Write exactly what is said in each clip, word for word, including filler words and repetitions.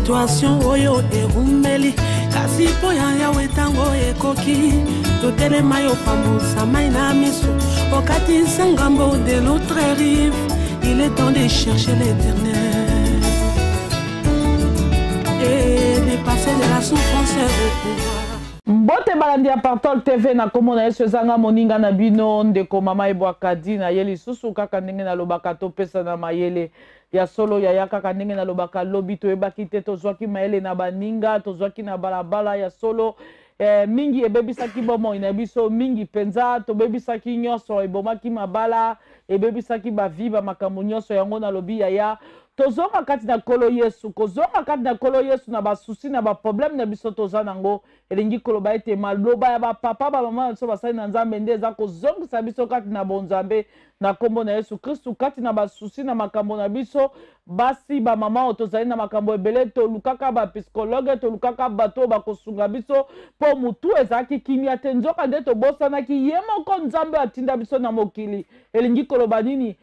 situation oyo erumeli kasi po ya yawe tango ekoki totelema yo pambusa mai na miso okatisa ngambo de l'autre rive. Il est temps de chercher l'éternel et de passer de la souffrance au pouvoir. Mbote balandi ya Partol T V na komona yesu ezanga moninga na bino ndeko mama ebwakadi na yeli susu kaka ndenge na lobaka topesa na mayele ya solo ya ya kaka ndenge na lobaka lobi toyebaki te tozwaki mayele na baninga tozwaki na balabala ya solo eh, mingi ebebisaki bomoi na biso mingi penza tobebisaki nyonso ebomaki mabala ebebisaki baviba makambo nyonso yango na lobi ya ya tozonga kati na kolo yesu kozonga kati na kolo yesu na basusi na baproblème na biso toza nango elingi koloba ete maloba ya bapapa bamama biso basali na nzambe nde eza kozongisa biso kati na bonzambe na kombo na yesu kristu kati na basusi na makambo na biso basi bamama oyo tozali na makambo ebele tolukaka bapsikologe tolukaka bato oyo bakosunga biso mpo mutu ezalaki kimia te nzoka nde tobosanaki ye moko nzambe atinda biso na mokili elingi koloba nini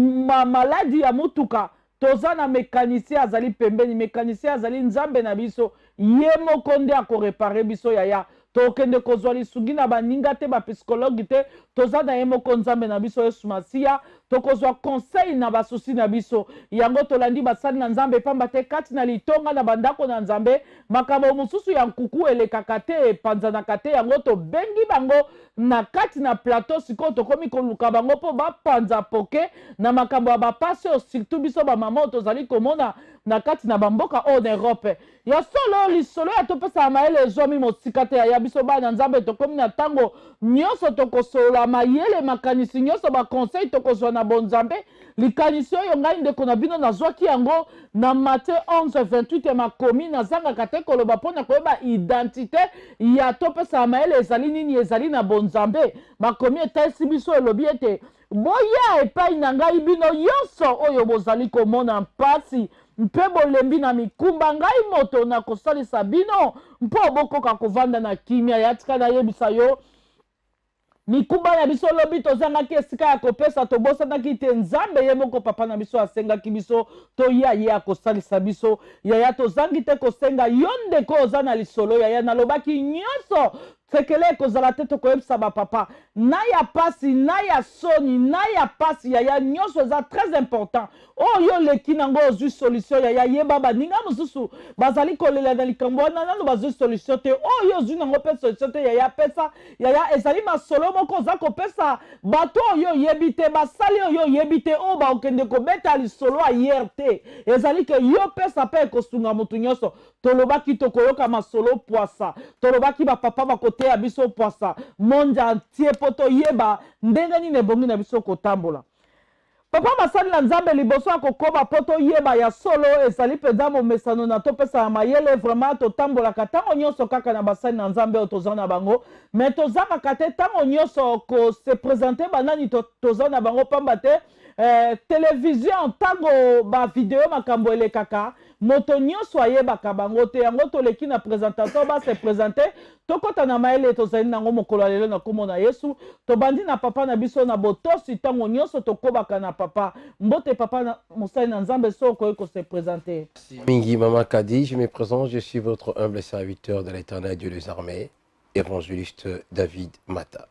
maladi ya mutuka toza na mécanicien azali pembeni mécanicien azali nzambe na biso ye moko nde akorepare biso yaya tokende kozwa lisugi na baninga te bapsikologi te toza na ye moko nzambe na biso yesu masiya tokozwa conseil na basusi na biso yango tolandi basali na nzambe pamba te kati na litonga na bandako na nzambe makambo mosusu ya nkuku elekaka te epanzanaka te yango tobengi bango na kati na plateau sikoyo tokomi koluka bango mpo bapanza poke na makambo ya bapasi oyo surtout biso bamama oyo tozali komona na kati na bamboka oyo na Europe ya solo lisolo ya topesa mayele ezwami mosika te ya biso bana nzambe tokomi na ntango nyonso tokosola mayele makanisi nyonso baconseil tokozwa na bonzambe likanisi oyo ngai ndeko na bino nazwaki yango na Matthieu onze vingt-huit makomi nazangaka te koloba mpona koyeba identité ya topesa mayele ezali nini ezali na bonzambe makomi etalisi biso elobi ete boya epai na ngai bino nyonso oyo bozali komona mpasi mpe bolembi na mikumba ngai moto na kosalisa bino mpo bokoka kovanda na kimia yatika nayebisa yo mikumba na biso lobi tozangaki esika ya kopesa tobosanaki te nzambe ye moko papa na biso asengaki biso toya ye akosalisa biso yaya tozangi te kosenga yo ndeko oza na lisolo yaya nalobaki nyonso sekele ekozala te tokoyebisa bapapa na ya pasi na ya soni na ya pasi yaya nyonso eza très important oyo leki nango ozwi solution yaya yeba baninga mosusu bazali kolela na likambo wana nano bazwi solution te oyo ozwi nango mpe solution te yaya pesa yaya ezali masolo moko oza kopesa bato oyo oyebi te basali oyo oyebi te oyo baokende kobeta lisolo ayer te ezali ke yo pesa mpe ekosunga motu nyonso tolobaki tokoyoka masolo poasa tolobaki bapapa bakote ya biso poasa monde entier po toyeba ndenge nini ebongi na biso kotambola papa masali na nzambe liboso akokoba po toyeba ya solo ezali mpenza momesano na topesa ya mayele vraiment totambolaka ntango nyonso kaka na basali na nzambe oyo toza na bango me tozangaka te ntango nyonso kose présente banani toza na bango pamba te eh, télévision ntango bavideo makambo elekaka moto nyonso ayebaka bango te yango toleki na présentation base présente tokota na mayele tozali nango mokolo lelo na kombo na yesu tobandi na papa na biso na botosi ntango nyonso tokobaka na papa mbote papa na mosali na nzambe so okoki kose présente. Mingi Mama Kadi, je me présente, je suis votre humble serviteur de l'Éternel Dieu des armées, évangéliste David Mata.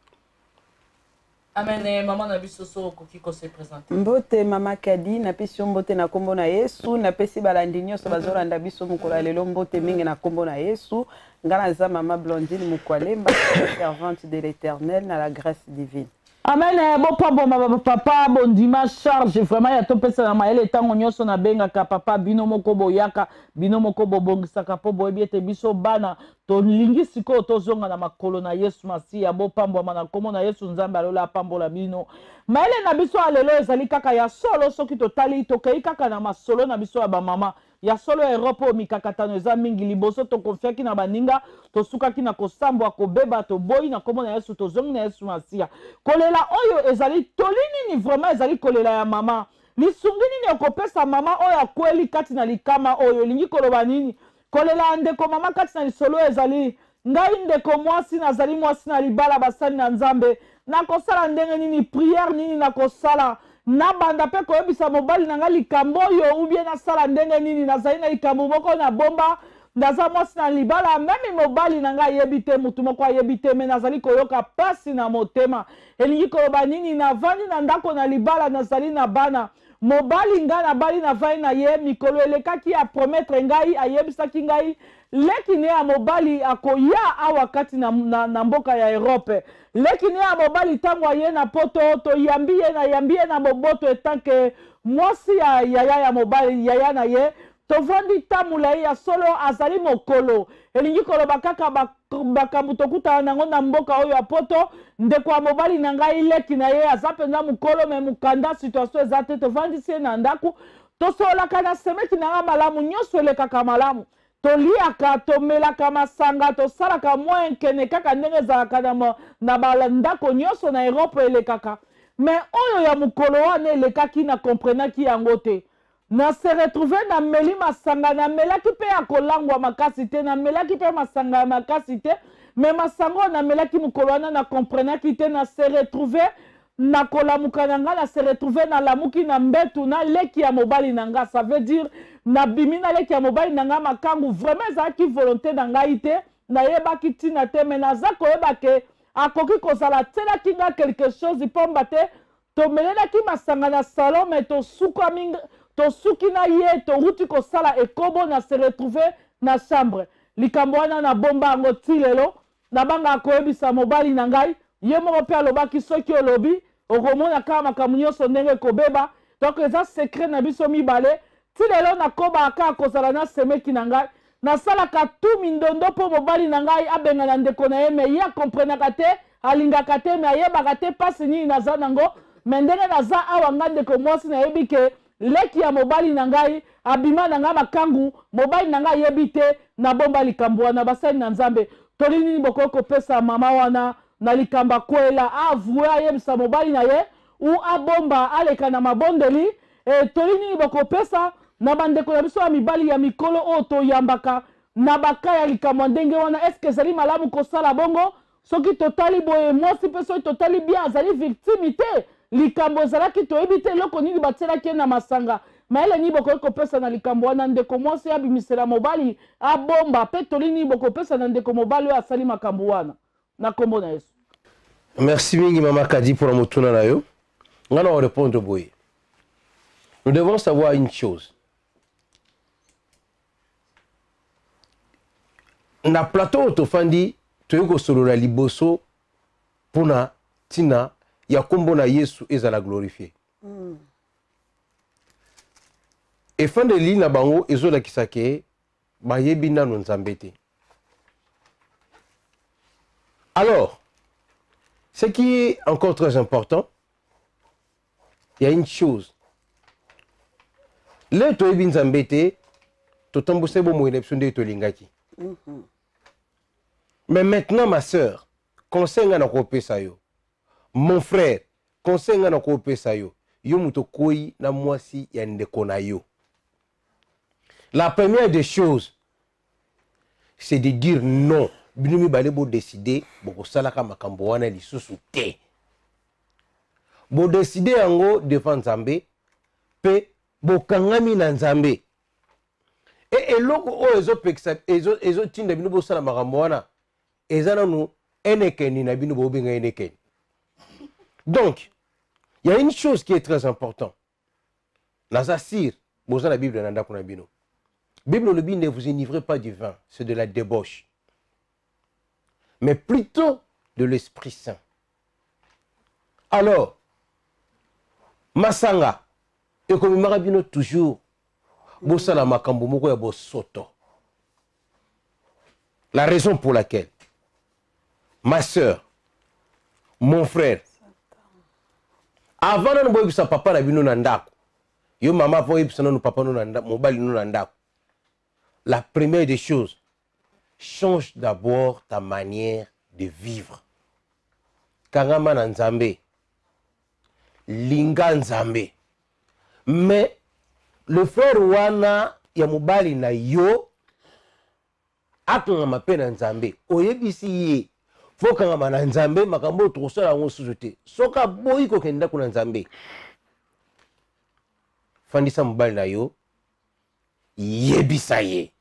Amen. Maman na biso so okoki kose présente. Mbote Mama Kadi na pesi mbote na kombo na Yesu na pesi balandi nyonso bazolanda biso mokolo lelo mbote mingi na kombo na Yesu ngana za mama Blondine Mukwalemba servante de l'Éternel na la grâce divine. Amen. Bon papa, bon papa, bon dimanche charge vraiment ya topesa na mayele tango nyonso na bengaka papa bino moko boyaka bino moko bobongisaka po boyebi ete biso bana tolingi sikoyo tozonga na makolo na Yesu Masiya bo pambo na komo na Yesu nzambe alola pambola bino mayele na biso alelo ezali kaka ya solo soki totali tokei kaka na masolo na biso ya bamama ya solo ya Europe o mikakatano eza mingi liboso tokonfiaki na baninga tosukaki na kosambwa kobeba toboyi na komo na Yesu tozongi na Yesu Masiya kolela oyo ezali tolini ni vraiment ezali kolela ya mama lisungi nini okopesa mama oyo akweli kati na likama oyo lingi koloba nini kolela ndeko mama kati na lisolo ezali ngai ndeko mwasi nazali mwasi na libala basali na nzambe nakosala ndenge nini prière nini nakosala na banda pe koyebisa mobali nanga likambo yo ou bien nasala ndenge nini nazali na likambo moko na bomba ndaza mwasi na libala meme mobali nanga yebi te mutu moko ayebi te me nazali koyoka pasi na motema elingi koloba nini navandi na ndako na libala nazali na bana mobali nga na bali na vai na ye mikolo elekaki a promettre ngai ayebisaki ngai leki ne ya mobali akoya awa kati na, na, na mboka ya Europe leki ne ya mobali tango aye na poto to yambi ye na yambi ye na moboto etanke mwasi ya yaya ya mobali yaya na ye tovandi tamula ya solo azali mokolo elingi koloba kaka bakambu tokutana nango na mboka oyo ya poto ndeko ya mobali na ngai leki na ye aza mpenza mokolo me mukanda situation eza te tovandisi ye na ndaku tosololaka na semeki na nga malamu nyonso elekaka malamu toliaka tomelaka masanga tosalaka mwa nkene kaka ndenge ezalaka na, na ndako nyonso na Europe elekaka me oyo ya mokolo wana elekaki na komprenaki yango te na se retrouver na meli masanga na melaki pe ya kolangwa makasi te na melaki pe masanga ya makasi te me masanga na melaki mokolo wana na komprenaki te na se retrouver na kolamuka na nga na se retrouver na lamuki na mbetu na leki ya mobali na nga ça veut dire na bimi na leki ya mobali na nga makangu vraiment ezalaki volonté na ngai te nayebaki ntina te me naza koyeba ke akoki kozala tielaki nga quelque chose ipomba te tomelelaki masanga na salon me tosukami tosuki na ye toruti kosala ekobo na se retrouver na chambre likambo wana na bomba yango ti lelo nabanga koyebisa mobali na ngai ye moko mpe alobaki soki olobi okomona kaka makambo nyonso ndenge kobeba donc eza secret na biso mibale ti lelo nakobaka kaka kozala na semeki na ngai nasalaka tu mindondo mpo mobali na ngai abengana ndeko na ye me ye akomprenaka te alingaka te me ayebaka te mpasi nini naza nango me ndenge naza awa nga ndeko mwasi nayebi ke leki ya mobali na ngai abima na ngai makangu mobali na ngai ayebi te na bomba likambo wana basali na nzambe toli nini bokoki kopesa mama wana na likambo akwela avue ayebisa mobali na ye u abomba aleka na mabondeli e, toli nini bokopesa na bandeko ya biso ya mibali ya mikolo oyo toyambaka na baka ya likambo ndenge wana eske ezali malamu kosala bongo soki totali boye mwasi mpe soki totali bien azali victime te likambo ezalaki toyebi te eloko nini batielaki na masanga maele nini bokoki kopesa na likambo wana ndeko mwasi abimisela mobali abomba mpe toli nini bokopesa na ndeko mobali oyo asali makambo wana na kombo na Yesu. Merci mingi Mama Kadi pour motuna na yo. Nga na répondre boye. Nous devons savoir une chose. Na plateau tofandi toyoko solo la liboso pona tina ya kombo na Yesu ezala glorifié. Mm. Et fin de li na bango ezola kisake ba yebi nanu nzambe te. Alors, ce qui est encore très important, il y a une chose. Le toyebi nzambe te totambuse bo mo élection de tolingaki. Mm-hmm. Mais maintenant ma sœur, conseil nga na kopesa yo. Mon frère, conseil nga na kopesa yo. Yo muto koi na mwasi ya ndeko na yo. La première des choses, c'est de dire non. Binumi balebo décider boko salaka makambo wana lisusu te. Bo décider yango devant Nzambe pe bokangami na Nzambe. Et eloko o ezo peksa ezo ezo tinda binu bo sala makambo wana ezana nu enekeni na binu bo benga enekeni. Donc, il y a une chose qui est très importante. Nazasir, boza la Bible nanda kuna bino. Bible le ne vous enivrez pas du vin, c'est de la débauche. Mais plutôt de l'Esprit Saint. Alors, Masanga, et comme Marabino toujours, Bossala Makambo Moko ya Bosoto. La raison pour laquelle, ma soeur, mon frère, avant de voir sa papa na bino nandako, yo maman voye bisa no papa no nandako, mobali no nandako. La première des choses, change d'abord ta manière de vivre. Kangama na Nzambe, linga Nzambe. Mais le frère wana ya mobali na yo akanga pena Nzambe. Oyebisi ye faut kangama na Nzambe makambo tosala ngo sujete. Soka boyi ko kenda kuna Nzambe. fandisa mobali na yo yebisa ye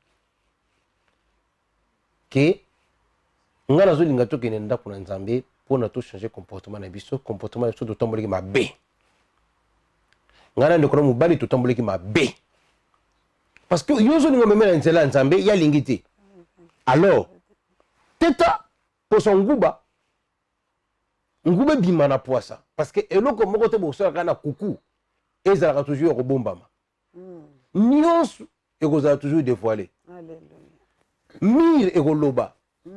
ke nga nazolinga tokende ndako na Nzambe mpona tochanger comportement na biso comportement na biso totamboleki mabe nga na ndeko na mobali totamboleki mabe parce que yo ozolinga omemela nzela ya Nzambe yalingi te alors teta poso nguba nguba ebima na poisa parce que eloko moko te bosalaka na kuku ezalaka toujours ekobombama nyonso ekozala toujours dévoilé mire ekoloba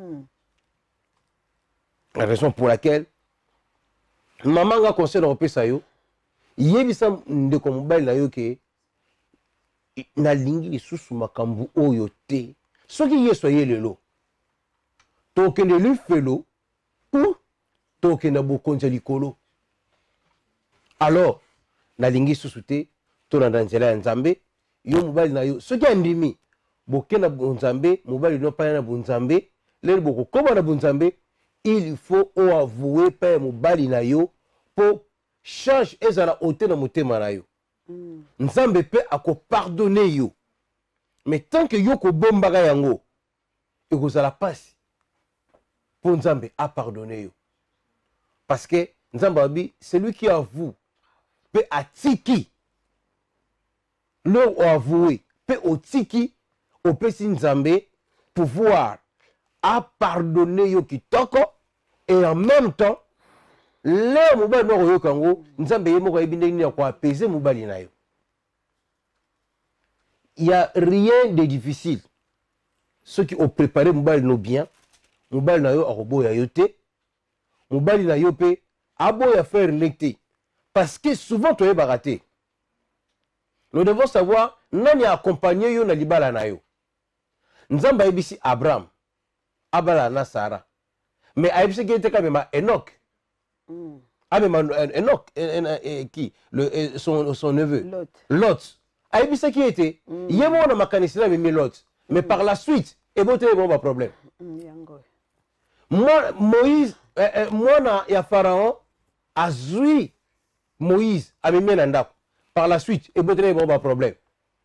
la raison pour laquelle maman nga conseil opesa yo yebisa ndeko mobali na yo ke nalingi lisusu makambo oyo te soki yesu aye lelo tokende lifelo ou tokende bokonzi ya likolo alors nalingi lisusu te tolanda nzela ya Nzambe yo mobali na yo soki andimi bokenda bonzambe mobali no paya na bonzambe lelo bokokoma na bonzambe il faut avouer père mobali na yo po change ezala ote na motema na yo Nzambe pe ako pardonner yo mais tant que yo ko bombaka yango ekozala pasi po Nzambe a pardonner yo parce que Nzambe abi celui qui avoue pe atiki le avoué pe otiki opesi Nzambe pouvoir a pardonner yo kitoko et en même temps le mobali moko yo kango Nzambe ye moko yebi ndenge nini ko apaiser mobali na yo. Il y a rien de difficile. Ceux qui ont préparé mobali no bien, mobali na yo akoboya yo te, mobali na yo pe aboya faire lecter parce que souvent tu es baraté. Nous devons savoir nani a accompagné yo na libala na yo. Nzambe yebisi Abraham abala na Sarah. Mais ayebisi ki eteka mema Enoch. Mm. Ah mais Enoch qui le son son neveu Lot. Lot. Ayebisi ki était mm. yemo na makanisila memi Lot. Mais mm. par la suite et bote bon ba problème. Mm, moi Moïse euh, euh, moi na ya Pharaon azui Moïse amemi na ndako. Par la suite et bote bon ba problème.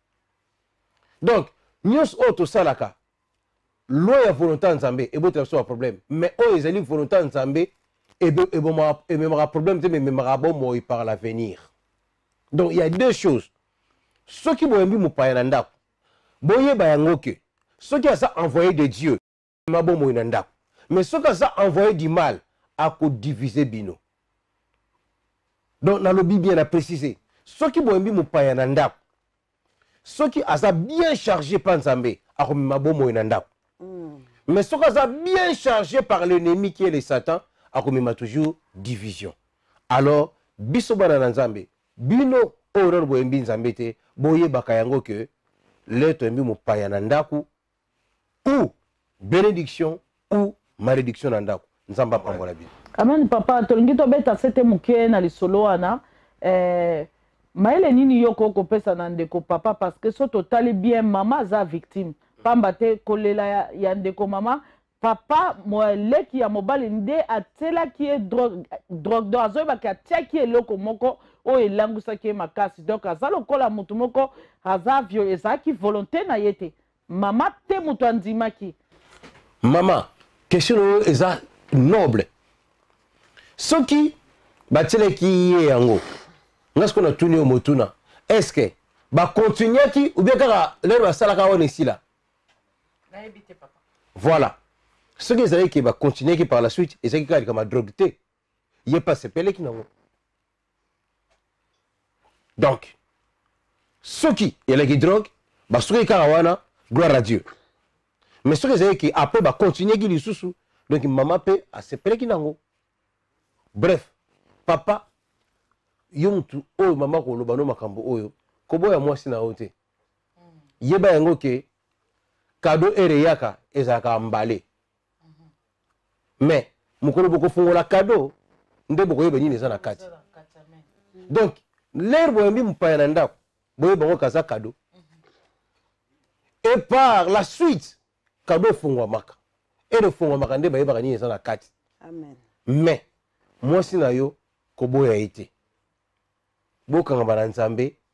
Donc nyos auto salaka loi ya volonté Nzambe et bote so problème mais o ezali volonté Nzambe et be et bon et même problème mais même bon moi par l'avenir. Donc il y a deux choses. Ceux qui boyembi mu paya ndako boye ba yango ke ceux qui a ça envoyé de Dieu ma bon moi ndako mais ceux qui a ça envoyé du mal a ko diviser bino. Donc dans le Bible bien a précisé ceux qui boyembi mu paya ndako ceux qui a ça bien chargé par Nzambe a ko ma bon moi ndako. Mais ceux qui sont bien chargés par l'ennemi qui est le Satan, a commis toujours division. Alors, biso bana Nzambe, bino oror boyembi Nzambe te, boye bakayango que le tombi mo payanandaku ou bénédiction ou malédiction nandaku. Nzamba pambola bi. Amen papa, tolingi to beta sete muke na lisolo wana eh maele nini yoko ko pesa na ndeko papa parce que so totali bien maman za victime. Pamba te kolela ya, ya ndeko mama papa moeleki ya mobali nde atela ki e drogue drogue do azoba ka tia ki eloko moko o elangusa ki makasi donc azalo kola mutu moko azavio ezaki volonté na yete mama te mutu andimaki mama question eza noble soki batele ki yango ngasko na tuni o motuna est-ce que ba continuer ki ou bien kaka lero basalaka on ici là. Voilà. Ce que vous qui va continuer qui par la suite, et c'est qui a comme drogue. Il n'est pas ce pelé qui n'a pas. Donc, ceux qui y a les drogue, bah ceux qui ont gloire à Dieu. Mais ceux qui après va continuer qui lui sous donc maman peut à ce pelé qui n'a pas. Bref, papa, yom tu oh maman ko lobano makambo oyo, kobo ya mwasi na ote. Yeba yango ke cadeau ereyaka ezaka mbale mais mukolo boko fungola cadeau nde boko yeba nini eza na kati donc l'air boyembi mpaya na ndako boyeba ngo kaza cadeau et par la suite cadeau fungwa maka et le fungwa maka nde bayeba nini eza na kati amen mais mwasi na yo koboya ete bokanga bana Nzambe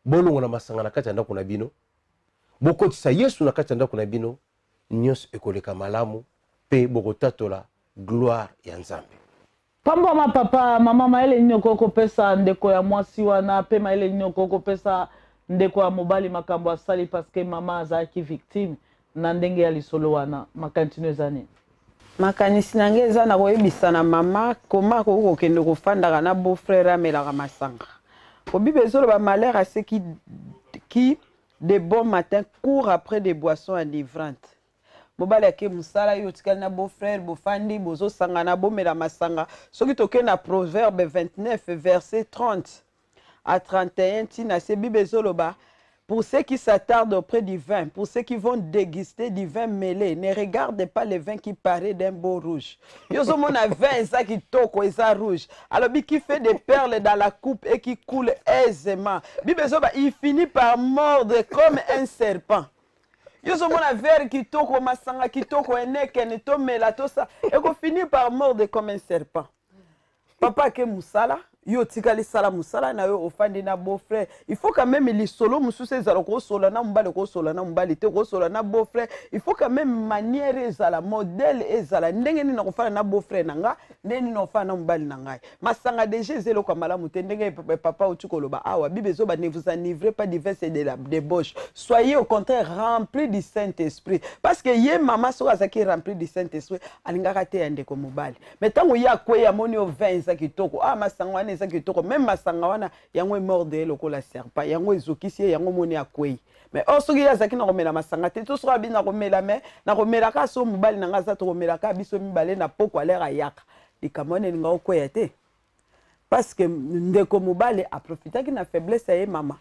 bolongo na masanga na kati ya ndako na bino bokotisa Yesu na kati ya ndako na bino nyonso ekoleka malamu pe bokotatola gloire ya Nzambe. Pamba ma papa mama maele nini okoko pesa ndeko ya mwasi wana pe maele nini okoko pesa ndeko ya mobali makambo asali parce que mama azalaki victime na ndenge ya lisolo wana makantino ezane. Makanisi nange eza na koyebisa na mama koma kokokende kofandaka na beau-frère amelaka masanga. Ko Bible ezoloba malheur à ceux qui qui de bon matin courent après des boissons enivrantes. Mobali ake musala yo tikali na beau-frère bofandi bozo sanga na bomela masanga. Soki toke na Proverbe vingt-neuf verset trente à trente et un tina se Bible ezoloba pour ceux qui s'attardent auprès du vin, pour ceux qui vont déguster du vin mêlé, ne regardez pas le vin qui paraît d'un beau rouge. Yozo mona vin ça qui toko eza rouge. Alors qui fait des perles dans la coupe et qui coule aisément. Bible ezoloba il finit par mordre comme un serpent. Yozo mona verre qui toko masanga qui toko eneke ne to mela to ça et qu'on finit par mordre comme un serpent. Papa ke musala yo tikali sala musala na yo ofandi na beau-frère. Il faut quand même les solo mususu ezala ko solo na mbale ko solo na mbale te ko solo na beau-frère. Il faut quand même manière ezala modèle ezala ndenge ni na ko fana na beau-frère nanga ndenge ni na fana na mbale nanga. Masanga déjà zelo kwa malamu te ndenge papa utukoloba awa Bible zo ba ne vous enivrez pas du vin et de la débauche. Soyez au contraire remplis du Saint-Esprit parce que ye mama so azaki rempli du Saint-Esprit alingaka te yande ko mobali. Mais tango ya kwe ya moni o vin za kitoko ah masanga même masanga wana yango morde lokola serpent yango ezokisi yango moni akwei mais osoki yazaki na komela masanga te to so abina komela mais na komela ka so mobali nanga za to komela ka biso mibale na poko alera yaka likamone ninga okweya te parce que ndeko mobali a profitaki na faiblesse ya mama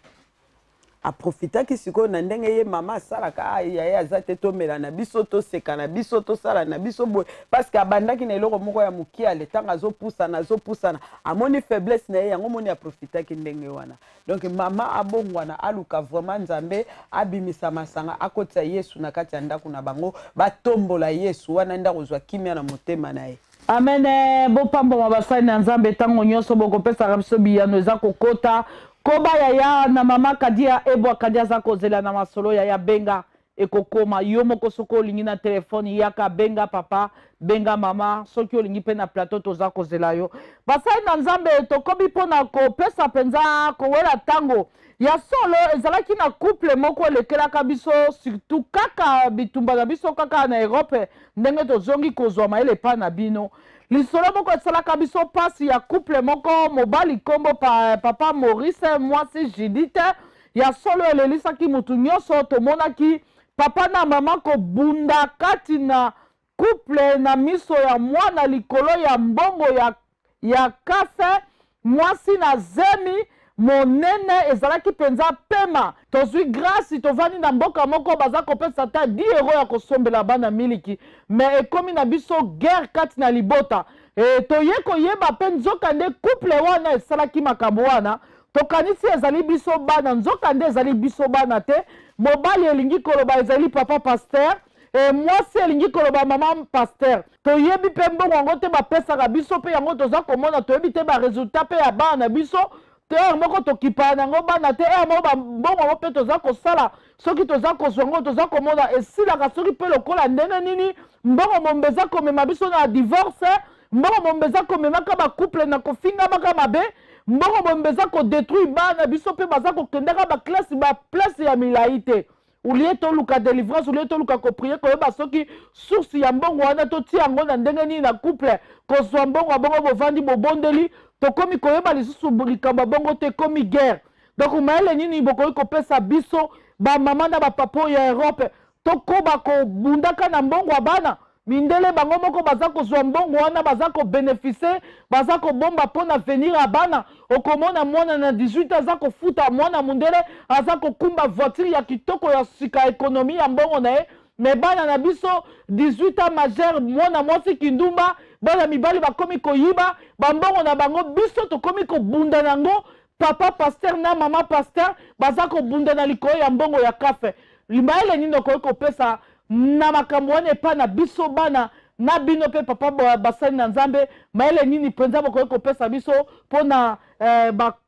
a profitaki siko na ndenge ye mama salaka ya ya zate to mela na biso to seka na biso to sala na biso boy parce que abandaki na eloko moko ya mukia le tanga zo poussa na zo poussa na amoni faiblesse na ye yango moni a profitaki ndenge wana donc mama abongwana aluka vraiment Nzambe abimisa masanga akotsa Yesu na kati ya ndako na bango batombola Yesu wana ndako zwa kimia na motema na ye. Amen. Bo pambo mabasani na Nzambe tango nyonso boko pesa biso biyano eza kokota koba ya ya na mama kadia ebo kadia za kozela na masolo ya ya benga ekokoma yo moko soko lingi na telefone yaka benga papa benga mama soki olingi pe na plateau toza kozela yo basai na Nzambe tokobi pona ko pesa penza ko wela tango ya solo ezalaki na couple moko lekelaka biso surtout kaka bitumba na biso kaka na Europe ndenge tozongi kozwa maele pa na bino lisolo moko esalaka biso pasi ya couple moko mobali kombo pa papa Maurice mwasi Judith ya solo elelisaki mutu nyonso tomonaki papa na mama ko bunda kati na couple na miso ya mwana likolo ya mbongo ya ya kafe mwasi na zemi monene ezalaki penza pema tozwi grâce tovani na mboka moko baza kopesa ta dix euro ya kosombela bana miliki mais ekomi na biso guerre kati na libota e toye koyeba pe nzoka nde couple wana esalaki makambo wana tokanisi ezali biso bana nzoka nde ezali biso bana te mobali elingi koloba ezali papa pasteur e mwasi elingi koloba mama pasteur toyebi pe mbongo yango te bapesaka biso pe yango toza komona toyebi te baresultat pe ya bana biso te moko tokipa nango bana te e moko mbongo yango pe toza kosala soki toza kozwa yango toza komona esilaka soki pe lokola ndenge nini mbongo mombeza komema biso na divorce mbongo mombeza komemaka bacouple na kofingamaka mabe mbongo mombeza kodétruire bana biso pe baza kokendaka baklase baplace ya milai te ulie toluka délivrance ulie toluka koprie koyeba soki source ya mbongo wana totia yango na ndenge nini na couple kozwa mbongo ya bongo bovandi bobondeli tokomi koyeba lisusu likambo bongo te komi guerre donc maele nini bokoki kopesa biso bamama na bapapa ya Europe tokoba kobundaka na mbongo ya bana mindele bango moko baza kozwa mbongo wana baza kobénéfice baza kobomba mpona venir ya bana okomona mwana na dix-huit aza kofuta mwana mundele aza kokumba voiture ya kitoko ya sika ekonomi ya mbongo na ye me bana na biso dix-huit ans majeur mwana mwasi kindumba bana mibali bakomi koyiba bambongo na bango biso tokomi kobunda nango papa pasteur na mama pasteur baza kobunda na likolo ya mbongo ya kafe limaele nini okoki kopesa na makambo wana epa na biso bana na bino pe papa basali na Nzambe maele nini penza bokoki kopesa biso mpona eh,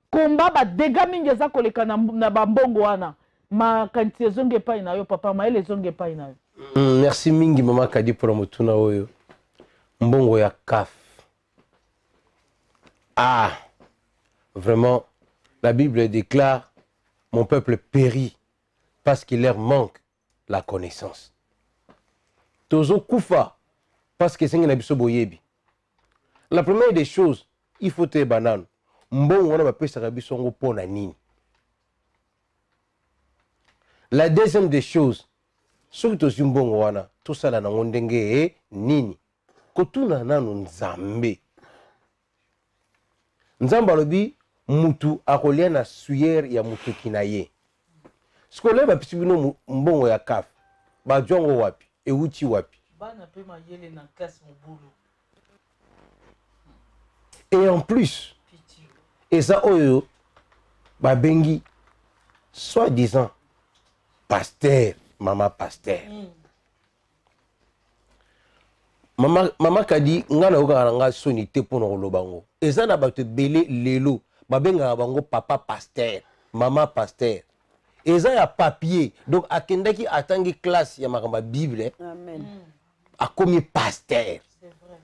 komba ba dega mingi eza koleka na, na bambongo wana makanisi ezongi epai na yo papa mayele ezongi epai na yo. Mm, merci mingi mama Kadi pour motuna oyo mbongo ya C A F. Ah, vraiment, la Bible déclare mon peuple périt parce qu'il leur manque la connaissance. Tozo kufa parce que c'est un boyebi. La première des choses, il faut te banane. Mbongo wana bapesa bisongo pona nini. La deuxième des choses, soki tozi mbongo wana tosala nango ndenge nini. Kotuna nanu nzambe. Nzambe alobi mutu akolia na suyer ya mutu kinaye. Skole bapesi bino mbongo ya C A F. Bajongo wapi? Euti wapi? Bana pe mayele na classe mobulu. Et en plus, et ça oyo babengi soi-disant pasteur, maman pasteur. Mm. Mama mama Kadi ngana oka nga soni te pono lobango. Et ça na bato belé lelo, babenga bango papa pasteur, maman pasteur. Et ça ya papier. Donc akendaki atangi classe ya makamba Bible. Amen. Mm. A komi pasteur. C'est vrai.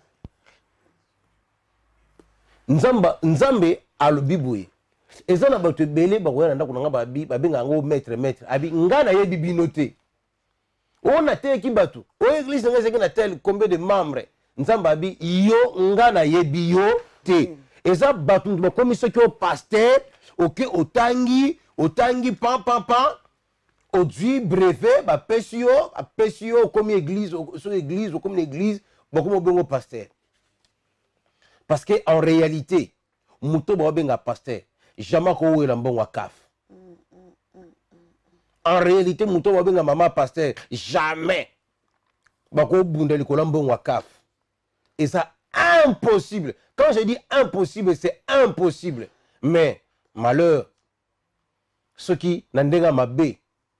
Nzamba nzambe alobi boye. Eza na bato belé bakoya ndako nga babi babenga ngo maître maître. Abi ngana yebi binote. On a te ki bato. O église nga zeki na tel combien de membres. Nzamba abi yo ngana yebi yo te. Eza bato ba komi ce que pasteur, OK otangi, otangi pam pam pam. Odui brevet ba pesio, a pesio comme église, sur église ou comme l'église, ba comme bengo pasteur. Parce que en réalité, muto ba benga pasteur, jamais ko we la mbongo a C A F. En réalité, muto ba benga maman pasteur, jamais ba ko bunda likola mbongo a C A F. Et ça impossible. Quand je dis impossible, c'est impossible. Mais malheur ceux qui n'endenga mabe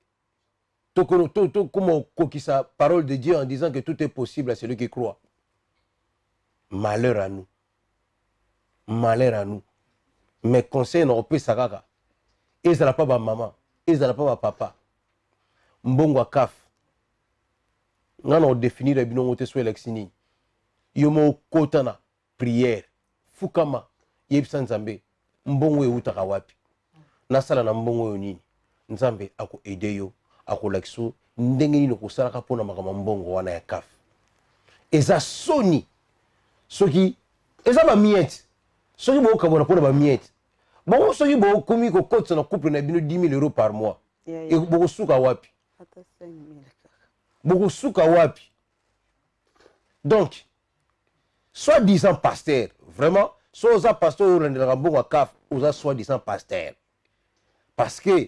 comment sa parole de Dieu en disant que tout est possible à celui qui croit. Malheur à nous. Malheur à nous. Mais conseil n'a pas ça. Et ça n'a pas ma maman. Et ça n'a pas ma papa. Mbongo kaf. Nous on définit le binom sur l'exini. Yomo kotana prière. Fukama yebisa nzambe. Mbongo eutaka wapi. Nasala na mbongo yonini. Nzambe ako aider yo. Akolakso ndenge nini kosalaka pona makama mbongo wana ya C A F. Eza soni soki eza ba miette soki bo kabona pona ba miette bon soki bo komi ko kotsa na couple na bino dix mille euros par mois yeah, yeah. E bo suka wapi ata cinq mille bo suka wapi. Donc soi-disant pasteur vraiment so za pasteur o ndela mbongo ya C A F oza soi-disant pasteur parce que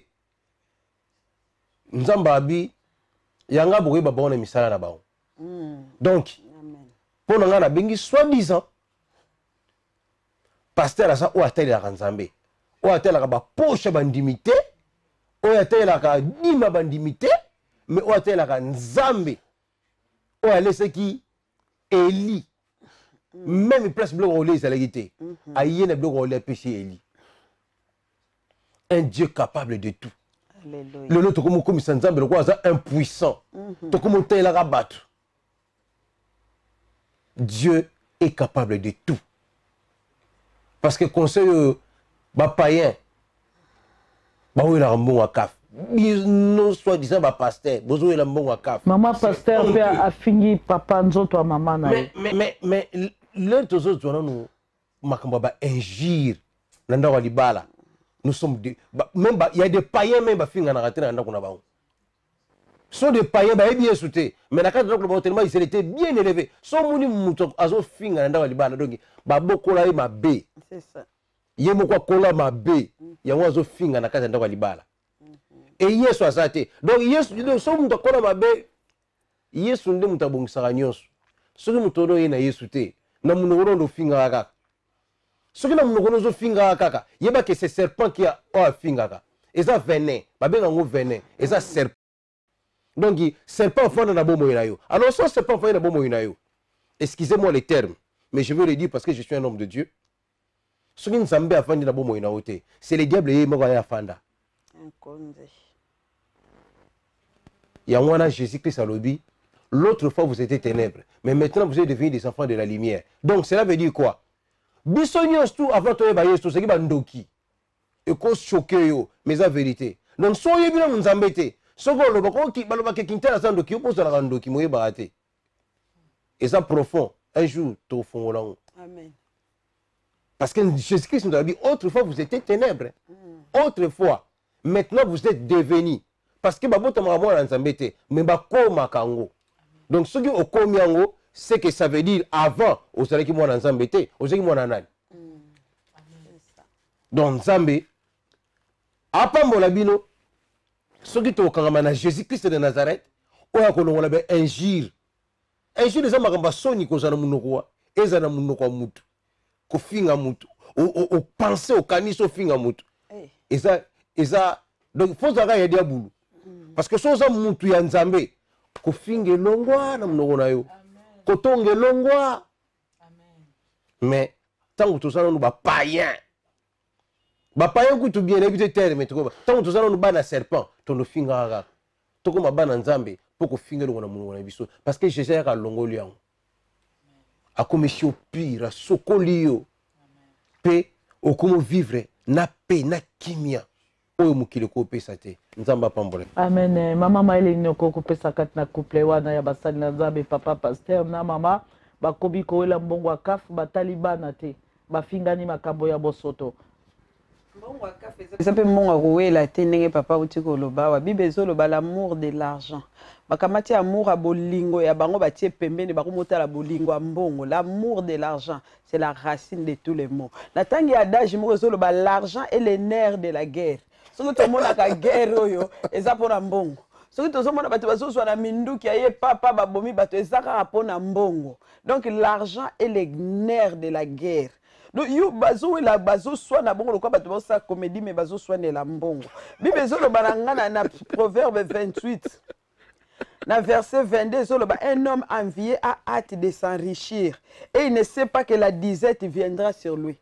Nzamba abi yanga boye baba na misala na bango. Mm. Donc pour nga na bengi soi-disant pasteur asa o ateli la Nzambe. O ateli la ba poche bandimité, o ateli la dima bandimité, mais o ateli la Nzambe. O a laissé qui Eli. Mm. Même place bloc au lait salagité. Aïe na bloc au lait péché Eli. Un Dieu capable de tout. Le lot comme comme Nzambe le quoi impuissant. To comme tel la rabattre. Dieu est capable de tout. Parce que conseil ba païen ba oui la mbongo a C A F. Non soit disant ba pasteur, bozo la mbongo a C A F. Maman pasteur pe a fini papa nzoto a maman na. Mais mais mais le tozo zona nous makamba ba injure nanda wa libala. Nous sommes des, bah, même il y a des païens même qui finissent à rater dans le Ce sont des païens qui bien sautés. Mais dans le cadre de ils étaient bien élevés. Sont moni muto azo finga nda walibala donc ba bokola ma b. C'est ça. Yemo kwa kola ma b. Ya wazo finga na kaza nda walibala. Et Yesu asate. Donc Yesu donc so muto kola ma b. Yesu ndi mutabongisa nyonso. Soki muto do yena Yesu te. Na munoro ndo finga kaka. Ce qui n'a pas de finga kaka, il y a que c'est serpent qui a un finga. Et ça venin, pas bien un venin. Et ça serpent. Donc serpent fond na bomo inayo. Alors ça serpent fond na bomo inayo. Excusez-moi les termes, mais je veux le dire parce que je suis un homme de Dieu. Ce qui nous semble à faire c'est le diable qui est à fanda. Il y a un Jésus-Christ à l'objet. L'autre fois, vous étiez ténèbres. Mais maintenant, vous êtes devenus des enfants de la lumière. Donc, cela veut dire quoi? Bisognos tout avant de faire tout ce qui est ndoki. Et qu'on choque yo, mais la vérité. Donc, soyez bien nous embêter. Ce qu'on le bako qui baloba qui kinta la sandoki, on pose la ndoki, moye baraté. Et ça profond. Un jour, tout fond là. Amen. Parce que Jésus-Christ nous a dit, autrefois, vous étiez ténèbres. Mm. Autrefois. Maintenant, vous êtes devenus. Parce que babota mwa na nzambete, mais bakoma kango. Donc, ce qui est au komiango, c'est que ça veut dire avant, vous savez qui moi dans nzambete, vous savez qui moi dans nani. Donc, Nzambe, apambola bino, ce qui est au kangamana Jésus-Christ de Nazareth, oya kolongola be injure. Injure les hommes makamba soni ko zana munoko, ezana munoko mutu. Ko finga mutu, o penser au kaniso finga mutu. Et ça, et ça, donc il faut savoir y a boulot. Parce que soza mutu ya Nzambe, ko finge longwa na munoko na yo. Ko tonge longwa. Mais tant que tout ça nous ba païen. Ba païen ku tu bien éviter terre mais tant que tout ça nous ba na serpent, ton no finga ga. To ko ba na Nzambe pour ko finge longwa na munoko na biso parce que Jésus a longo liang. A comme si au pire, sokolio. Paix, au comment vivre, na paix, na kimia. Oyo mukile ko pesa te. Nzamba pambole. Amen. Mama maile nyoko ko pesa kat na couple wana ya basali na Nzambe papa pasteur na mama bakobi ko wela mbongo akaf batalibana te. Bafingani makambo ya bosoto. Mbongo akaf ça peut mbongo ko wela te ndenge papa utiko loba wa bibezo loba l'amour de l'argent. Bakamati amour a bolingo ya bango batie pembeni bakomota la bolingo a mbongo. L'amour de l'argent, c'est la racine de tous les maux. La tangi adage moko loba l'argent est le nerf de la guerre. Ce que tout le monde a la guerre oyo, eza pona mbongo. Ce que tout le monde a bato bazo na minduki aye papa babomi bato ezaka pona mbongo. Donc l'argent est le nerf de la guerre. Donc yo bazo la bazo soit na bongo lokwa bato sa comédie mais bazo soit ne la mbongo. Bibezo lo bananga na proverbe vingt-huit. Dans verset vingt-deux, un homme envié a hâte de s'enrichir et il ne sait pas que la disette viendra sur lui.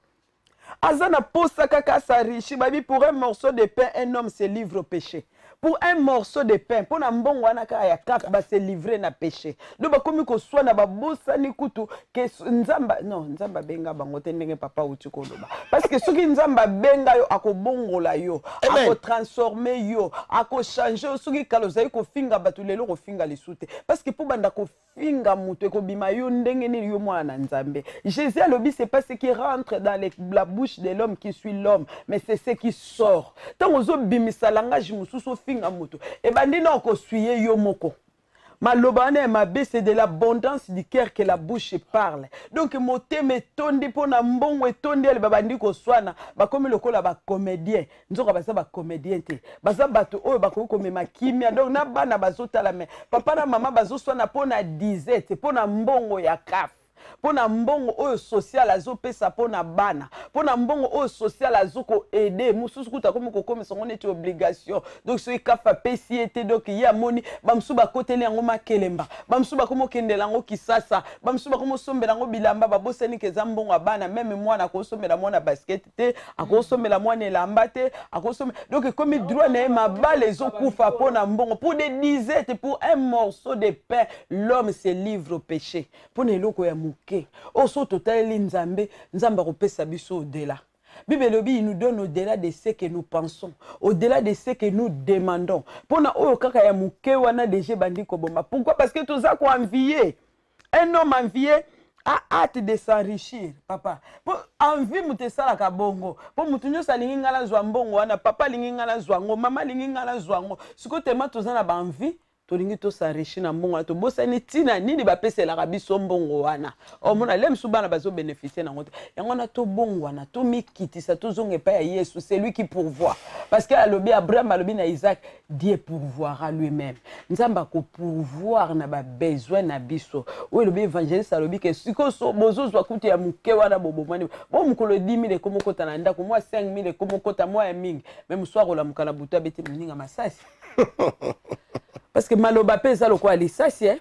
Azana posa kaka s'enrichir, pour un morceau de pain, un homme se livre au péché. Pour un morceau de pain, pour un bon wana kaya kaf ba se livrer na péché. Donc ba komi ko swa na ba bosa ni kutu que nzamba non nzamba benga bango te ndenge papa utiko loba. Parce que soki nzamba benga yo akobongola yo, ako transformer yo, ako changer soki kaloza ko finga batulelo ko finga lisute. Parce que pour banda ko finga mutu ko bima yo ndenge ni yo mwana nzambe. Jésus a lobi c'est pas ce qui rentre dans les, la bouche de l'homme qui suit l'homme, mais c'est ce qui sort. Tant ozo bimisa langage mususu finga mutu. Et bandi non ko suye yo moko. Malobane ma be c'est de l'abondance du cœur que la bouche parle. Donc moté me tondi pona mbongo tondi el babandi ko swana ba comme lokola ba comédien. Nzoka ba sa ba comédien te. Ba sa bato oyo ba ko komema kimia. Donc na bana bazota la me. Papa na mama bazo swana pona disette pona mbongo ya kaf. Pona mbongo oyo social azo pesa pona bana. Pona mbongo oyo social azo ko aider. Mususu kuta komi ko komi son neti obligation. Donc so ikafa pesi ete donc ya moni bamsu ba koteli yango makelemba. Bamsu ba komo kendela ngo kisasa. Bamsu ba komo sombela ngo bilamba ba boseni keza mbongo bana même mwana ko sombela mwana basket te, ako sombela mwana elamba te, ako sombela. Donc komi droit na ma bale zo kufa pona mbongo pour des disettes pour un morceau de pain, l'homme se livre au péché. Pona eloko ya muke. Oso totali nzambe, nzamba kopesa biso au-delà. Bible lobi il nous donne au-delà de ce que nous pensons, au-delà de ce que nous demandons. Pona oyo kaka ya muke wana deje bandi koboma. Pourquoi? Parce que toza ko envier. Un homme envié a hâte de s'enrichir, papa. Pour envie mute sala ka bongo. Pour mutu nyo salingi ngala zwa mbongo wana, papa lingi ngala zwa ngo, mama lingi ngala zwa ngo. Siko tema toza na ba envie tolingi to s'enrichir na mbongo to bosani tina nini ba pesela ka biso mbongo wana o mona lem subana bazo bénéficier na ngoto yango na to bongo wana to mikitisa to zonge pa ya Yesu, c'est lui qui pourvoit parce que alobi Abraham alobi na Isaac, Dieu pourvoira lui-même. Nzamba ko pourvoir na ba besoin na biso o alobi évangéliste alobi que siko so bozo zwa kuti ya muke wana bobo mani bo mukolo dix mille komo kota na ndako moi cinq mille komo kota moi mingi même soir ola mukala buta beti muninga masasi. Parce que maloba pesa lo kwa lisasi eh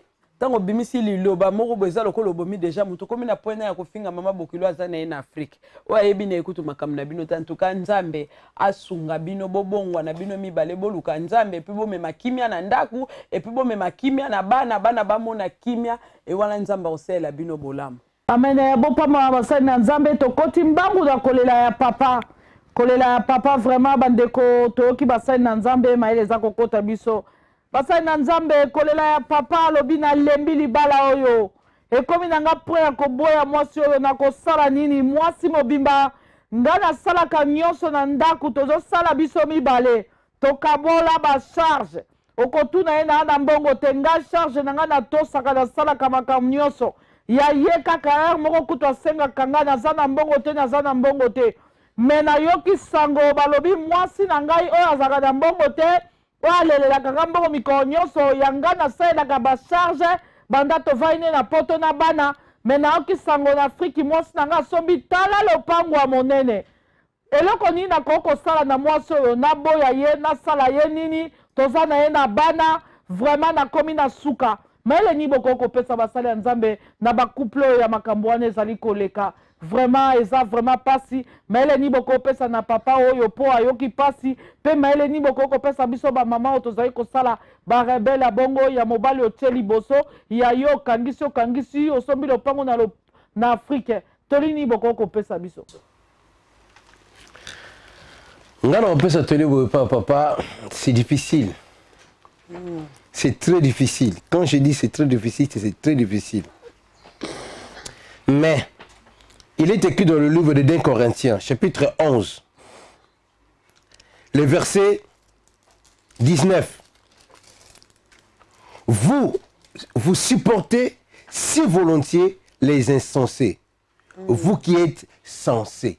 tango bimisi liloba moko boza lokolo bomi déjà muto komi na point ya kofinga mama bokilo azana ina Afrique wa yebi na ekutu makambo na bino tantuka nzambe asunga bino bobongwa na bino mibale boluka nzambe epi bo mema kimia na ndaku epi bo mema kimia na bana bana bamona kimia e wana nzamba osela bino bolamu amen ya bopama basali na nzambe tokoti mbangu na kolela ya papa kolela ya papa vraiment bandeko toyoki basali na nzambe maele eza kokota biso basali na nzambe kolela ya papa alobi na lembi libala oyo ekomi na nga pre ya koboya mwasi oyo na kosala nini mwasi mobimba nga nasalaka nyonso na ndako tozosala biso mibale tokabola bacharge okotuna ye na na mbongo te nga charge na nga natosaka nasalaka makambo nyonso ya ye kaka ere moko kutu asengaka nga naza na mbongo te naza na mbongo te me nayoki sango balobi mwasi na ngai oyo azalaka na mbongo te oyo alelelaka nga mbongo mikolo nyonso ya nga nasalelaka bacharge banda tovai ne na poto na bana me nayoki sango na afriki mwasi na nga asombi tala lopango ya monene eloko nini nakoki kosala na mwasi oyo naboya ye nasala ye nini toza na ye na bana vraiment nakomi na suka maele ni bokoki kopesa basali ya nzambe na bacouple oyo ya makambo wana ezali koleka vraiment eza vraiment pasi maele ni bokoki kopesa na papa oyo mpo ayoki pasi mpe maele ni bokoki kopesa biso bamama oyo tozali kosala barebele ya bongo ya mobali otie liboso ya yo okangisi okangisi osombi lopango na, lo, na afrike toli ni bokoki kopesa biso Ngana opesa toli boye papa, c'est difficile. Mm. C'est très difficile. Quand je dis c'est très difficile, c'est très difficile. Mais, il est écrit dans le livre de deux Corinthiens, chapitre onze, le verset dix-neuf. Vous, vous supportez si volontiers les insensés, mm. vous qui êtes sensés.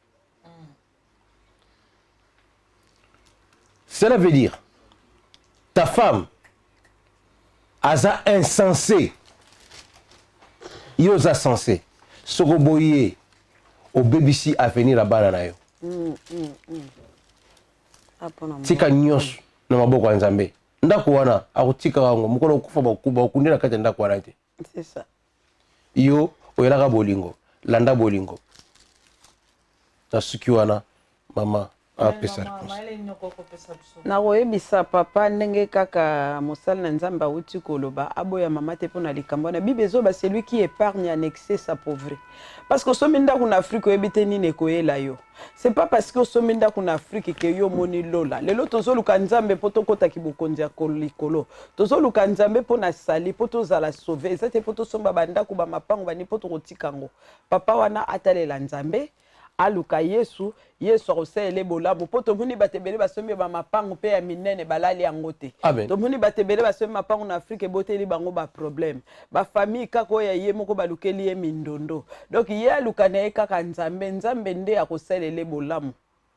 Cela veut dire, ta femme, aza insensé, yoza sensé, soroboye, au bébisi à venir à Bananayo. Tika nyos, na maboko nzambe. Ndako wana, akutika wango, mukolo kufa bakuba, ukundira kati ndako wana te. C'est ça. Yo, oyelaka bolingo, landa bolingo. Na suki wana, mama. nakoyebisa papa ndenge kaka mosala na nzambe awuti koloba aboya mama te mpo na likambo wana bible ezoba celui qui épargne en excès sa pauvreté parce que osomi ndako na afrique oyebi te nini ekoyela yo c'est pas parce que osomi ndako na afrique ke yo moni lola lelo tozoluka nzambe mpo tokotaki bokonzi ya likolo tozoluka nzambe mpo na sali mpo tozala sauve eza te mpo tosomba bandako bamapango bani mpo tokotika ngo papa wana atalela nzambe aluka yesu yesu akosele bolamu po tomoni batebele basombi ba mapango pe ya minene balali yango te tomoni batebele basombi mapango na Afrique boteli bango ba problème ba famille kako ya ye moko balukeli ye mindondo donc ye aluka na ye kaka nzambe nzambe nde akosele bolamu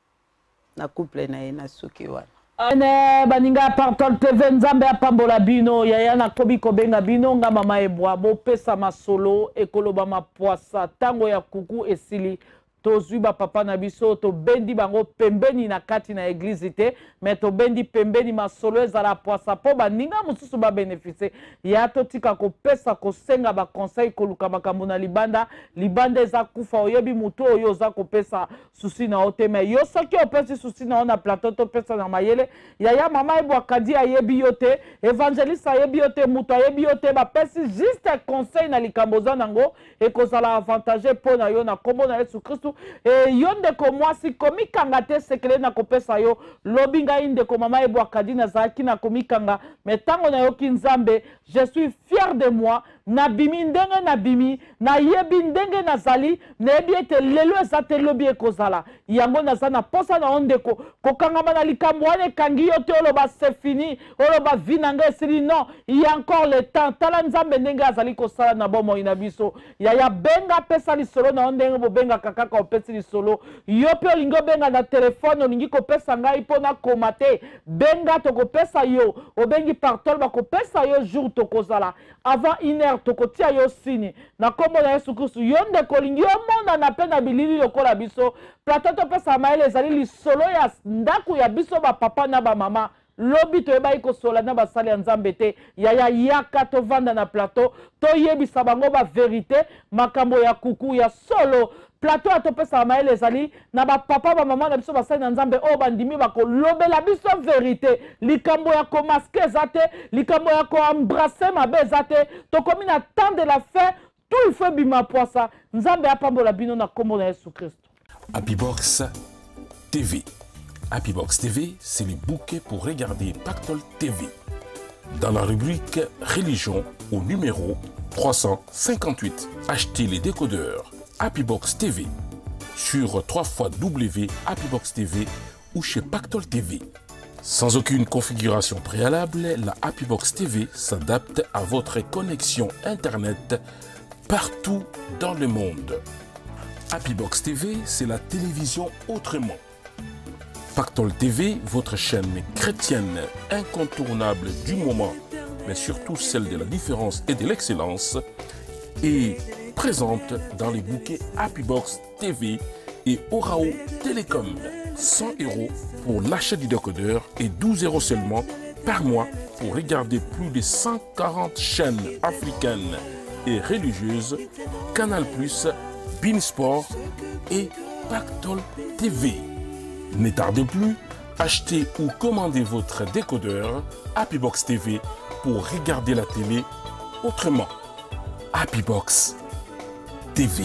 na couple na ye na suki wana ane baninga Partol T V nzambe apambola bino yaya na kobi kobenga bino nga mama ebwa bopesa masolo ekoloba mapoasa tango ya kuku esili tozwi ba papa na biso to bendi bango pembeni na kati na église te mais to bendi pembeni masolo ezala poasa po baninga mosusu ba bénéficier ya to tika ko pesa ko senga ba conseil ko luka makambo na libanda libanda eza kufa oyebi muto oyo za ko pesa susi na ote mais yo soki opesi susi na ona plateau to pesa na mayele ya ya mama ebwa kadi ayebi yote évangéliste ayebi yote muto ayebi yote ba pesi juste conseil na likambo za nango e kozala avantage po na yo na kombo na Yesu Kristo e yonde ko mwasi komikanga te sekele na kopesa yo lobi ngai ndeko mama ebwa kadi na zaki na komikanga mais tango na yo kinzambe je suis fier de moi na bimi ndenge na bimi na yebi ndenge na zali na yebi ete lelo eza te lobi ekozala yango naza na posa na ondeko kokangama na likambo wana ekangi yo te oloba c'est fini oloba vi na ngai esili non il y a encore le temps tala nzambe ndenge azali kosala na bomoi na biso yaya benga pesa lisolo na ondenge bobengaka kaka opesi lisolo yo mpe olingi obenga na telefone olingi kopesa ngai mpo na koma te benga tokopesa yo obengi Partol bakopesa yo jour tokozala avant une heure tokotia yo sini na kombo na Yesu Kristo yo ndeko olingi omona na mpe na bilili lokola biso plateau topesa mayele ezali lisolo ya ndako ya biso bapapa na bamama lobi toyebai kosola na basali ya nzambe te yaya yaka tovanda na plateau toyebisa bango ba vérité makambo ya kuku ya solo plateau atopesa maele ezali na bapapa bamama na biso basali na nzambe oyo bandimi bakolobela biso vérité likambo ya komaske eza te likambo ya koembrase mabe eza te tokomi na temps de la fin tout il faut bima poisa nzambe apambola bino na kombo na Yesu Kristo. Happybox T V. Happybox T V, c'est le bouquet pour regarder Pactol T V. Dans la rubrique Religion au numéro trois cent cinquante-huit, achetez les décodeurs Happybox T V sur w w w point happybox t v ou chez Pactol T V. Sans aucune configuration préalable, la Happybox T V s'adapte à votre connexion Internet partout dans le monde. Happybox T V, c'est la télévision autrement. Pactol T V, votre chaîne chrétienne incontournable du moment, mais surtout celle de la différence et de l'excellence, est présente dans les bouquets Happybox T V et Orao Télécom. cent euros pour l'achat du décodeur et douze euros seulement par mois pour regarder plus de cent quarante chaînes africaines et religieuses, Canal plus, Beansport et Pactol T V. Ne tardez plus, achetez ou commandez votre décodeur Happybox T V pour regarder la télé autrement. Happybox T V.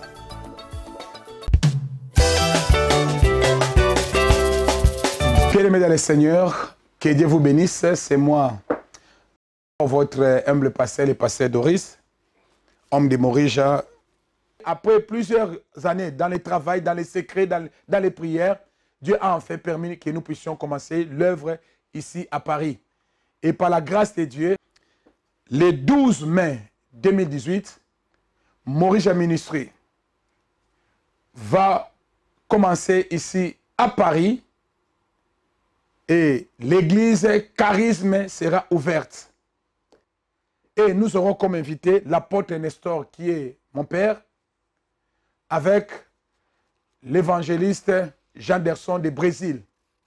Bien-aimés dans le Seigneur, que Dieu vous bénisse. C'est moi, votre humble pasteur, le pasteur Doris, homme de Morija. Après plusieurs années dans le travail, dans les secrets, dans, dans les prières, Dieu a enfin permis que nous puissions commencer l'œuvre ici à Paris. Et par la grâce de Dieu, le douze mai deux mille dix-huit, Morija Ministry va commencer ici à Paris et l'église Charisme sera ouverte. Et nous aurons comme invité l'apôtre Nestor qui est mon père, avec l'évangéliste Jean Derson de Brésil.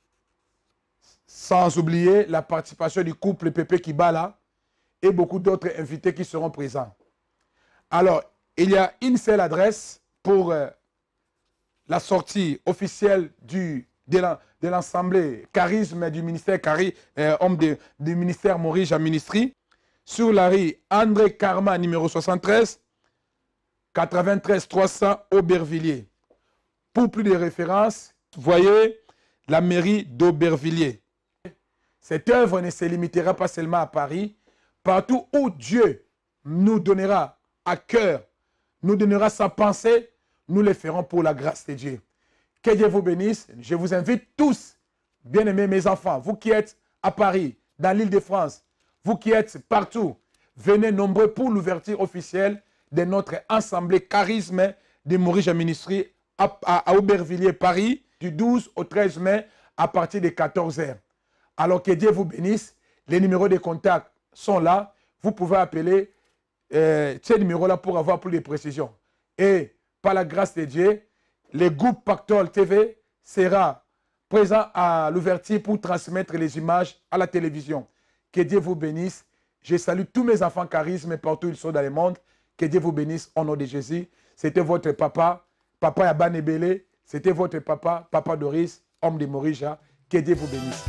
Sans oublier la participation du couple Pépé Kibala et beaucoup d'autres invités qui seront présents. Alors, il y a une seule adresse pour euh, la sortie officielle du, de l'Assemblée Charisme du ministère Cari, euh, homme de, du ministère Morija Ministry, sur la rue André Karma, numéro soixante-treize, quatre-vingt-treize trois cents Aubervilliers. Pour plus de références, voyez la mairie d'Aubervilliers. Cette œuvre ne se limitera pas seulement à Paris. Partout où Dieu nous donnera à cœur, nous donnera sa pensée, nous le ferons pour la grâce de Dieu. Que Dieu vous bénisse. Je vous invite tous, bien-aimés mes enfants, vous qui êtes à Paris, dans l'île de France, vous qui êtes partout, venez nombreux pour l'ouverture officielle de notre assemblée Charisme de Morija Ministry à, à, à Aubervilliers, Paris, du douze au treize mai à partir de quatorze heures. Alors que Dieu vous bénisse. Les numéros de contact sont là. Vous pouvez appeler euh, ces numéros-là pour avoir plus de précisions. Et par la grâce de Dieu, le groupe Pactol T V sera présent à l'ouverture pour transmettre les images à la télévision. Que Dieu vous bénisse. Je salue tous mes enfants Charisme partout où ils sont dans le monde. Que Dieu vous bénisse au nom de Jésus. C'était votre papa, papa Yaban Ebele. C'était votre papa, papa Doris, homme de Morija. Que Dieu vous bénisse.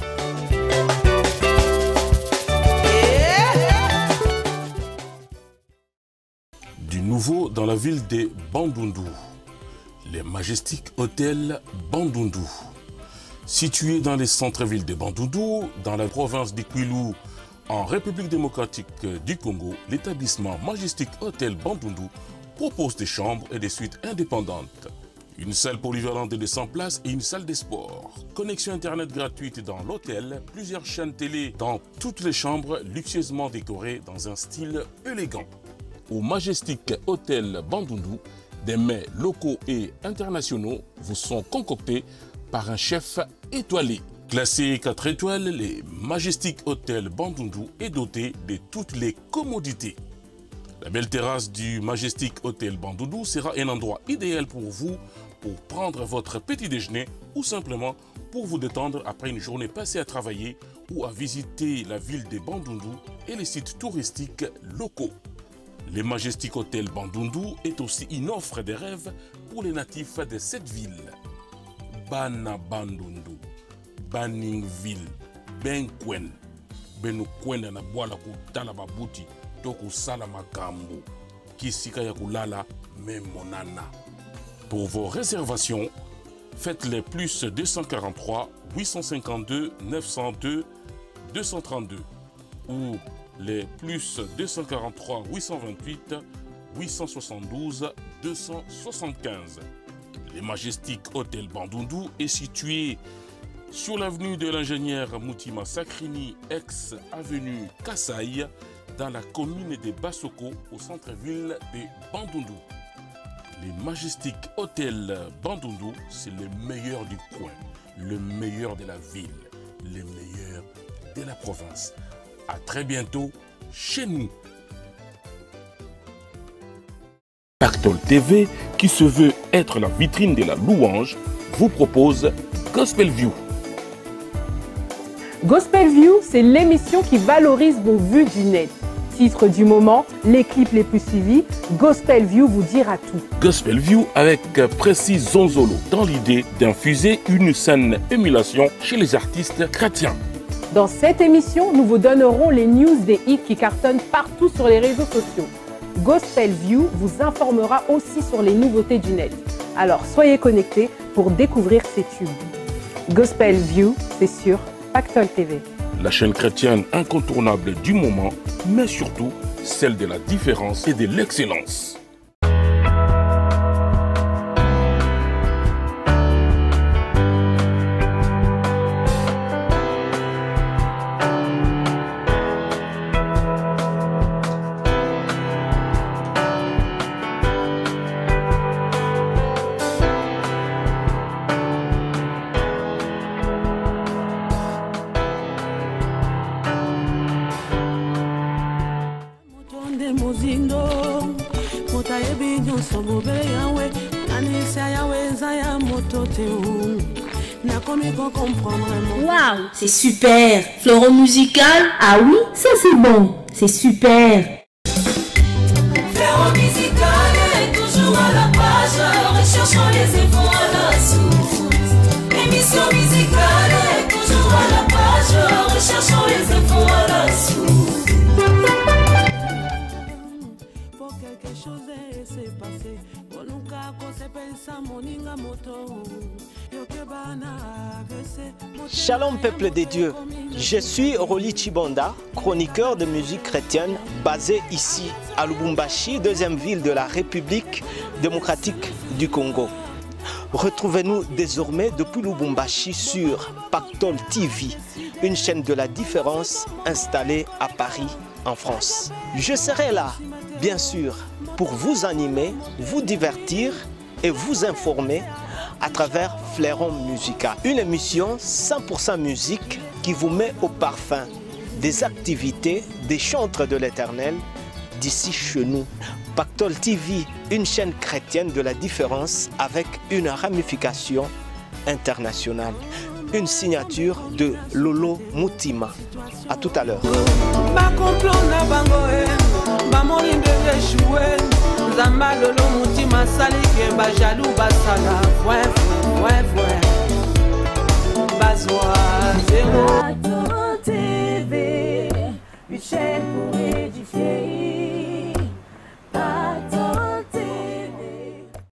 Du nouveau dans la ville de Bandundu, les Majestic Hotel Bandundu. Situé dans les centres-villes de Bandundu, dans la province de Kwilu, en République démocratique du Congo, l'établissement Majestic Hotel Bandundu propose des chambres et des suites indépendantes. Une salle polyvalente de cent places et une salle de sport. Connexion internet gratuite dans l'hôtel, plusieurs chaînes télé dans toutes les chambres luxueusement décorées dans un style élégant. Au Majestic Hotel Bandundu, des mets locaux et internationaux vous sont concoctés par un chef étoilé. Classé quatre étoiles, les Majestic Hotel Bandundu est doté de toutes les commodités. La belle terrasse du Majestic Hotel Bandundu sera un endroit idéal pour vous pour prendre votre petit déjeuner ou simplement pour vous détendre après une journée passée à travailler ou à visiter la ville de Bandundu et les sites touristiques locaux. Le Majestic Hotel Bandundu est aussi une offre de rêve pour les natifs de cette ville. Bana Bandundu, Baningville, Benkwen, Benukwen na Bwala Kutala Babuti, Toku Sala Makambu, Kisika Yakulala, Memonana. Pour vos réservations, faites-les plus deux cent quarante-trois huit cent cinquante-deux neuf cent deux deux cent trente-deux ou les plus deux cent quarante-trois huit cent vingt-huit huit cent soixante-douze deux cent soixante-quinze. Le Majestic Hotel Bandundu est situé sur l'avenue de l'ingénieur Moutima Sakrini, ex-avenue Kasaï, dans la commune de Bassoko, au centre-ville de Bandundu. Le Majestic Hotel Bandundu, c'est le meilleur du coin, le meilleur de la ville, le meilleur de la province. À très bientôt chez nous. Pactol T V, qui se veut être la vitrine de la louange, vous propose Gospel View. Gospel View, c'est l'émission qui valorise vos vues du net. Titre du moment, les clips les plus suivis, Gospel View vous dira tout. Gospel View avec Précis Zonzolo, dans l'idée d'infuser une saine émulation chez les artistes chrétiens. Dans cette émission, nous vous donnerons les news des hits qui cartonnent partout sur les réseaux sociaux. Gospel View vous informera aussi sur les nouveautés du net. Alors soyez connectés pour découvrir ces tubes. Gospel View, c'est sur Pactol T V. La chaîne chrétienne incontournable du moment, mais surtout celle de la différence et de l'excellence. Waouh, c'est super. Fleuron musical. Ah oui, ça c'est bon. C'est super. Fleuron musical est toujours à la page, recherchant les infos à la source. Émission musicale est toujours à la page, recherchant les infos à la source. Pour quelque chose s'est passé, pour nous qu'on se pense à mon inga moto. Shalom peuple de Dieu, je suis Roli Chibonda, chroniqueur de musique chrétienne basé ici à Lubumbashi, deuxième ville de la République démocratique du Congo. Retrouvez-nous désormais depuis Lubumbashi sur Pactol T V, une chaîne de la différence installée à Paris, en France. Je serai là, bien sûr, pour vous animer, vous divertir et vous informer à travers Fleuron Musical. Une émission cent pour cent musique qui vous met au parfum des activités des chantres de l'Éternel d'ici chez nous. Pactol T V, une chaîne chrétienne de la différence avec une ramification internationale. Une signature de Lolo Moutima. À tout à l'heure. Zamba Lolo Moutima Salike Bajalou Basala Fouin Fouin Fouin Bazoa Zéro Pactol T V, une chaîne pour édifier.